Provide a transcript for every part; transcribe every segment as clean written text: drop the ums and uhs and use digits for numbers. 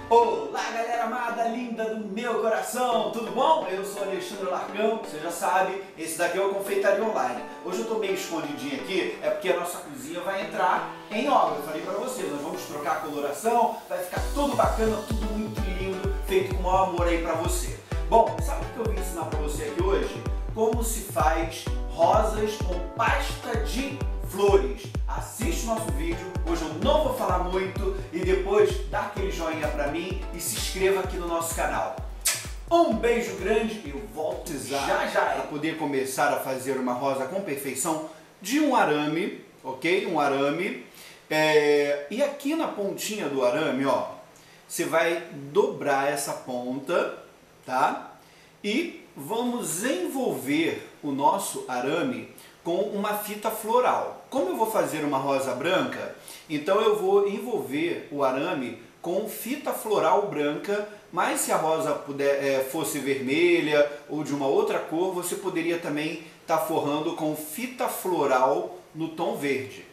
Olá, galera amada, linda do meu coração, tudo bom? Eu sou Alexandre Larcão, você já sabe, esse daqui é o Confeitaria Online. Hoje eu tô meio escondidinho aqui, é porque a nossa cozinha vai entrar em obra. Eu falei pra você, nós vamos trocar a coloração, vai ficar tudo bacana, tudo muito lindo, feito com o maior amor aí pra você. Bom, sabe o que eu vim ensinar pra você aqui hoje? Como se faz rosas com pasta de flores. Assiste o nosso vídeo, hoje eu não vou falar muito e depois dá aquele joinha pra mim e se inscreva aqui no nosso canal. Um beijo grande e eu volto já para poder começar a fazer uma rosa com perfeição de um arame, ok? Um arame. E aqui na pontinha do arame, ó, você vai dobrar essa ponta, tá? E vamos envolver o nosso arame com uma fita floral. Como eu vou fazer uma rosa branca, então eu vou envolver o arame com fita floral branca, mas se a rosa fosse vermelha ou de uma outra cor, você poderia também estar forrando com fita floral no tom verde.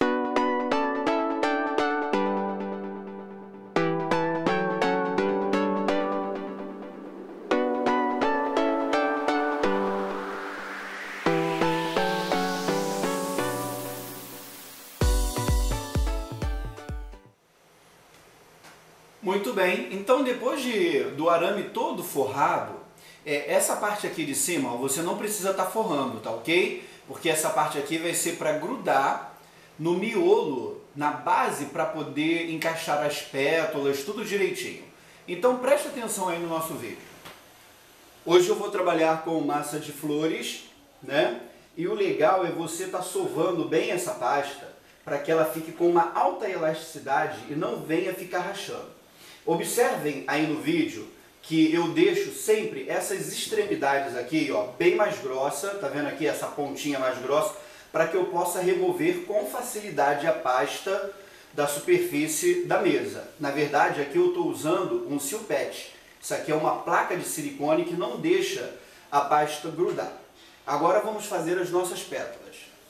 Muito bem, então depois do arame todo forrado, essa parte aqui de cima, ó, você não precisa estar forrando, tá ok? Porque essa parte aqui vai ser para grudar no miolo, na base, para poder encaixar as pétalas, tudo direitinho. Então preste atenção aí no nosso vídeo. Hoje eu vou trabalhar com massa de flores, né? E o legal é você estar sovando bem essa pasta para que ela fique com uma alta elasticidade e não venha ficar rachando. Observem aí no vídeo que eu deixo sempre essas extremidades aqui, ó, bem mais grossa, tá vendo aqui essa pontinha mais grossa, para que eu possa remover com facilidade a pasta da superfície da mesa. Na verdade, aqui eu estou usando um silpete. Isso aqui é uma placa de silicone que não deixa a pasta grudar. Agora vamos fazer as nossas pétalas.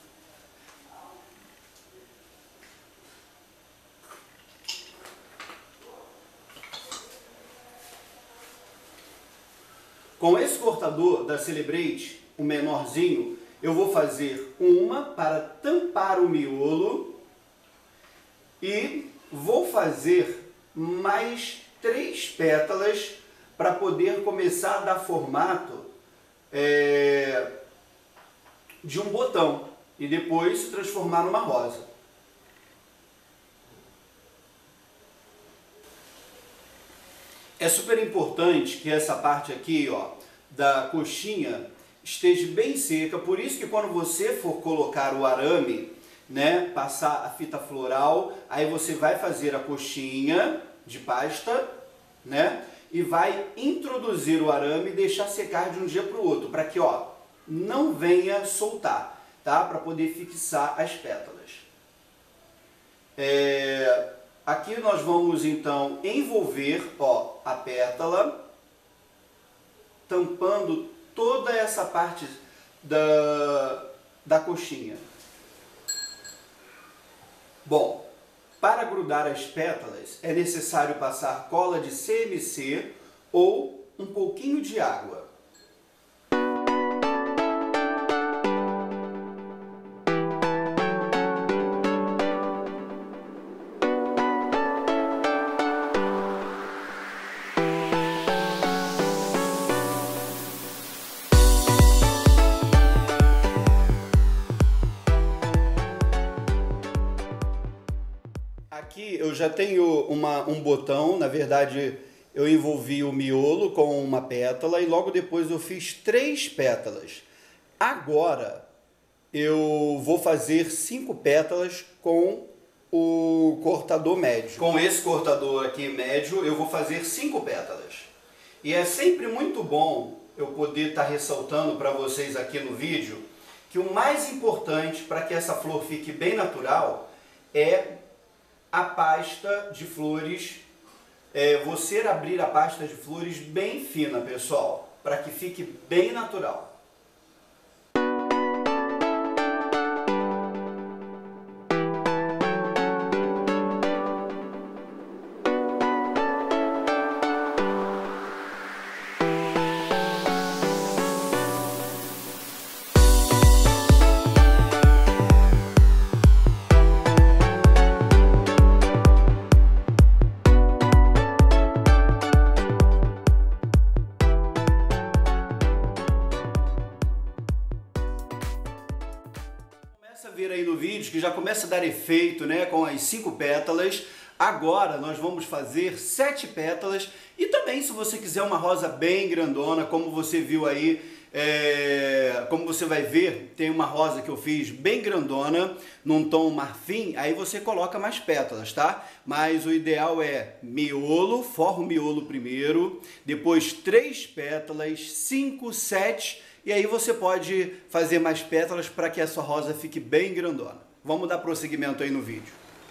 Com esse cortador da Celebrate, o menorzinho, eu vou fazer uma para tampar o miolo e vou fazer mais 3 pétalas para poder começar a dar formato de um botão e depois se transformar numa rosa. É super importante que essa parte aqui, ó, da coxinha esteja bem seca, por isso que quando você for colocar o arame, né, passar a fita floral, aí você vai fazer a coxinha de pasta, né, e vai introduzir o arame e deixar secar de um dia para o outro, para que, ó, não venha soltar, tá, para poder fixar as pétalas. Aqui nós vamos então envolver, ó, a pétala, tampando toda essa parte da coxinha. Bom, para grudar as pétalas é necessário passar cola de CMC ou um pouquinho de água. Aqui eu já tenho um botão, na verdade eu envolvi o miolo com uma pétala e logo depois eu fiz 3 pétalas. Agora eu vou fazer 5 pétalas com o cortador médio. Com esse cortador aqui médio eu vou fazer 5 pétalas. E é sempre muito bom eu poder estar ressaltando para vocês aqui no vídeo que o mais importante para que essa flor fique bem natural é a pasta de flores, você abrir a pasta de flores bem fina, pessoal, para que fique bem natural. ver aí no vídeo que já começa a dar efeito, né, com as 5 pétalas. Agora nós vamos fazer 7 pétalas e também, se você quiser uma rosa bem grandona, como você viu aí, como você vai ver, tem uma rosa que eu fiz bem grandona, num tom marfim, aí você coloca mais pétalas, tá? Mas o ideal é miolo, forra o miolo primeiro, depois 3 pétalas, 5, 7, e aí você pode fazer mais pétalas para que a sua rosa fique bem grandona. Vamos dar prosseguimento aí no vídeo.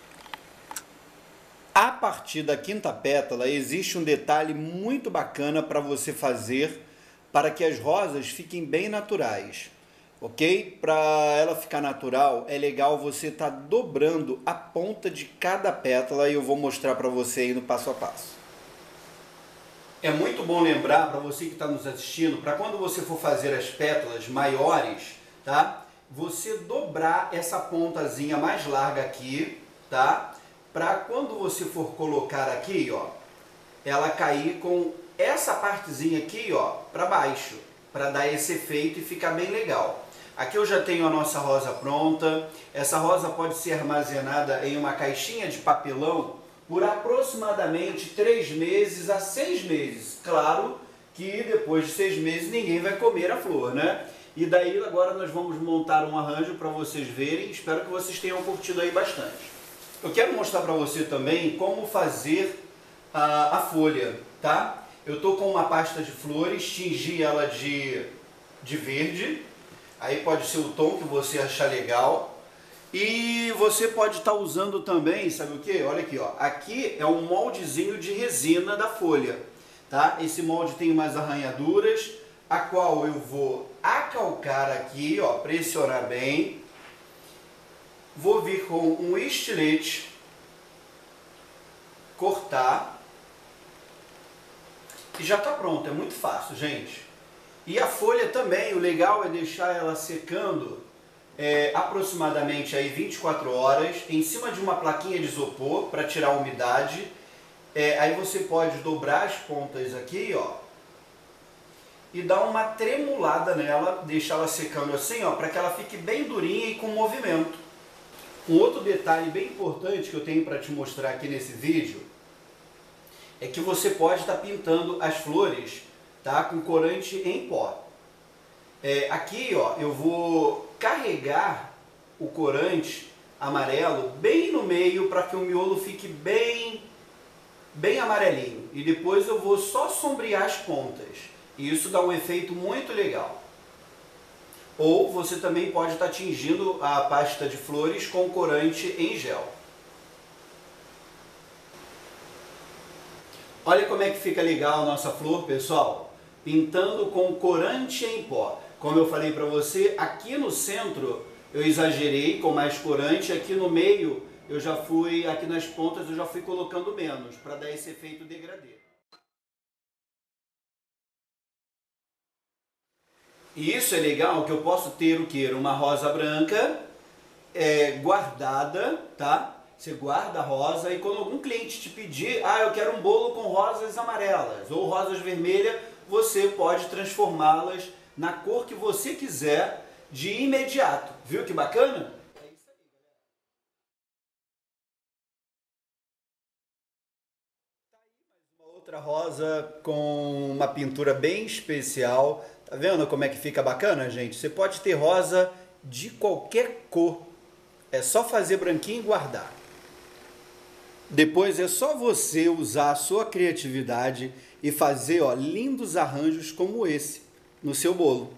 A partir da 5ª pétala existe um detalhe muito bacana para você fazer para que as rosas fiquem bem naturais, ok? Para ela ficar natural é legal você estar dobrando a ponta de cada pétala e eu vou mostrar para você aí no passo a passo. É muito bom lembrar para você que está nos assistindo, para quando você for fazer as pétalas maiores, tá? Você dobrar essa pontazinha mais larga aqui, tá? Para quando você for colocar aqui, ó, ela cair com essa partezinha aqui, ó, para baixo, para dar esse efeito e ficar bem legal. Aqui eu já tenho a nossa rosa pronta. Essa rosa pode ser armazenada em uma caixinha de papelão por aproximadamente 3 meses a 6 meses. Claro que depois de 6 meses ninguém vai comer a flor, né? E daí agora nós vamos montar um arranjo para vocês verem. Espero que vocês tenham curtido aí bastante. Eu quero mostrar para você também como fazer a folha, tá? Eu tô com uma pasta de flores, tingi ela de verde, aí pode ser o tom que você achar legal. E você pode estar usando também, sabe o que? Olha aqui, ó. Aqui é um moldezinho de resina da folha, tá? Esse molde tem umas arranhaduras, a qual eu vou acalcar aqui, ó, pressionar bem. Vou vir com um estilete, cortar e já está pronto. É muito fácil, gente. E a folha também, o legal é deixar ela secando aproximadamente aí 24 horas em cima de uma plaquinha de isopor para tirar a umidade. Aí você pode dobrar as pontas aqui, ó, e dar uma tremulada nela, deixar ela secando assim, ó, para que ela fique bem durinha e com movimento. Um outro detalhe bem importante que eu tenho para te mostrar aqui nesse vídeo é que você pode estar pintando as flores, tá, com corante em pó. Aqui, ó, eu vou carregar o corante amarelo bem no meio para que o miolo fique bem amarelinho. E depois eu vou só sombrear as pontas. E isso dá um efeito muito legal. Ou você também pode estar tingindo a pasta de flores com corante em gel. Olha como é que fica legal a nossa flor, pessoal. Pintando com corante em pó. Como eu falei para você, aqui no centro eu exagerei com mais corante. Aqui no meio, aqui nas pontas eu já fui colocando menos, para dar esse efeito degradê. E isso é legal, que eu posso ter o quê? Uma rosa branca guardada, tá? Você guarda a rosa e quando algum cliente te pedir, eu quero um bolo com rosas amarelas ou rosas vermelhas, você pode transformá-las na cor que você quiser de imediato. Viu que bacana? É isso aí, galera. Tá aí mais uma outra rosa com uma pintura bem especial. Tá vendo como é que fica bacana, gente? Você pode ter rosa de qualquer cor. É só fazer branquinho e guardar. Depois é só você usar a sua criatividade e fazer, ó, lindos arranjos como esse no seu bolo.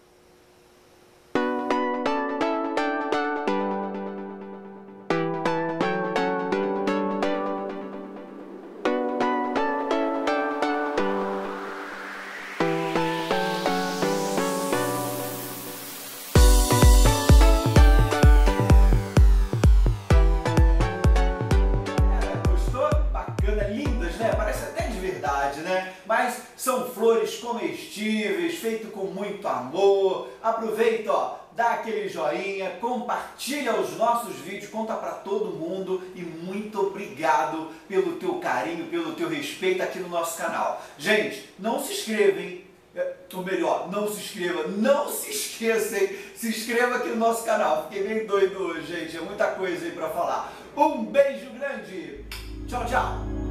Mas são flores comestíveis, feito com muito amor. Aproveita, ó, dá aquele joinha, compartilha os nossos vídeos, conta para todo mundo e muito obrigado pelo teu carinho, pelo teu respeito aqui no nosso canal. Gente, não se inscrevem. ou melhor, não se inscreva, não se esqueça, hein? Se inscreva aqui no nosso canal. Fiquei bem doido hoje, gente, é muita coisa aí pra falar. Um beijo grande, tchau, tchau!